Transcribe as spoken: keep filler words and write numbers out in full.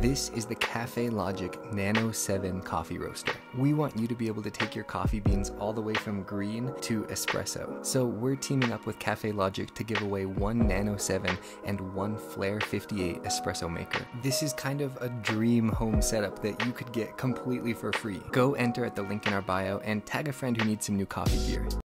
This is the 𝐀𝐌𝐿𝐿ogic Nano seven coffee roaster. We want you to be able to take your coffee beans all the way from green to espresso. So we're teaming up with 𝐀𝐌𝐿𝐿ogic to give away one Nano seven and one Flair fifty-eight espresso maker. This is kind of a dream home setup that you could get completely for free. Go enter at the link in our bio and tag a friend who needs some new coffee gear.